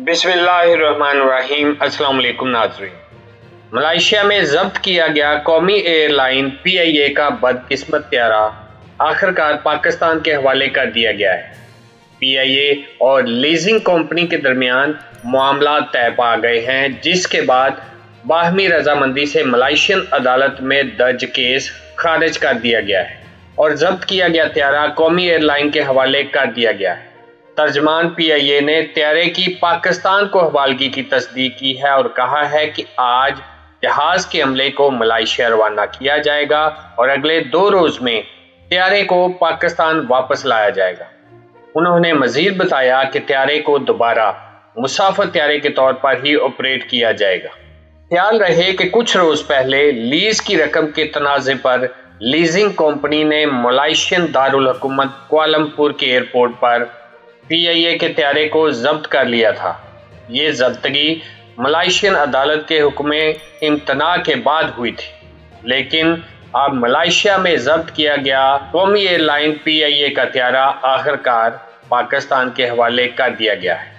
बिस्मिल्लाहिर्रहमानिर्रहीम। अस्सलाम वालेकुम नाज़रीन। मलेशिया में जब्त किया गया कौमी एयरलाइन PIA का बदकिस्मत त्यारा आखिरकार पाकिस्तान के हवाले कर दिया गया है। PIA और लीजिंग कंपनी के दरमियान मामला तय पा गए हैं, जिसके बाद बाहमी रजामंदी से मलेशियन अदालत में दर्ज केस खारिज कर दिया गया है और जब्त किया गया त्यारा कौमी एयरलाइन के हवाले कर दिया गया है। तर्जमान PIA ने त्यारे की पाकिस्तान को हवालगी की तस्दीक की है और कहा है कि आज जहाज के अमले को मलेशिया रवाना किया जाएगा और अगले 2 रोज में त्यारे को पाकिस्तान वापस लाया जाएगा। उन्होंने मजीद बताया कि त्यारे को दोबारा मुसाफिर त्यारे के तौर पर ही ऑपरेट किया जाएगा। ख्याल रहे कि कुछ रोज पहले लीज की रकम के तनाज़े पर लीजिंग कंपनी ने मलेशियन दारुल हुकूमत कुआलालंपुर के एयरपोर्ट पर PIA के त्यारे को जब्त कर लिया था। ये जब्तगी मलेशियन अदालत के हुक्म इम्तना के बाद हुई थी, लेकिन अब मलेशिया में जब्त किया गया कौमी एयरलाइन PIA का त्यारा आखिरकार पाकिस्तान के हवाले कर दिया गया है।